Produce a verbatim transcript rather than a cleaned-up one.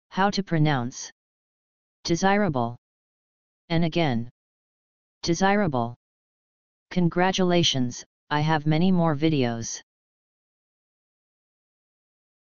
How to pronounce desirable. And again. Desirable. Congratulations, I have many more videos.